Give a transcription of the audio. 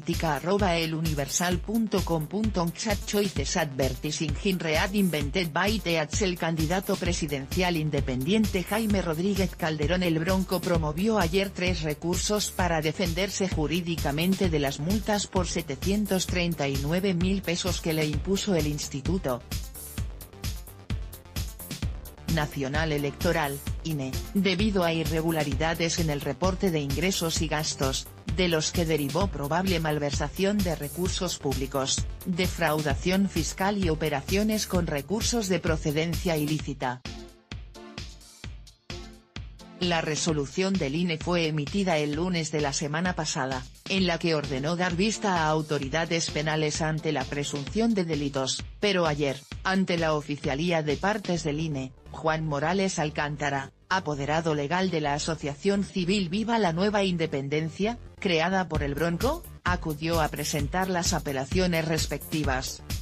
política @eluniversal.com. Choices advertising in read invented by Teats. El candidato presidencial independiente Jaime Rodríguez Calderón el Bronco promovió ayer 3 recursos para defenderse jurídicamente de las multas por 739.000 pesos que le impuso el Instituto Nacional Electoral, INE, debido a irregularidades en el reporte de ingresos y gastos, de los que derivó probable malversación de recursos públicos, defraudación fiscal y operaciones con recursos de procedencia ilícita. La resolución del INE fue emitida el lunes de la semana pasada, en la que ordenó dar vista a autoridades penales ante la presunción de delitos, pero ayer, ante la Oficialía de Partes del INE, Juan Morales Alcántara, apoderado legal de la asociación civil Viva la Nueva Independencia, creada por el Bronco, acudió a presentar las apelaciones respectivas.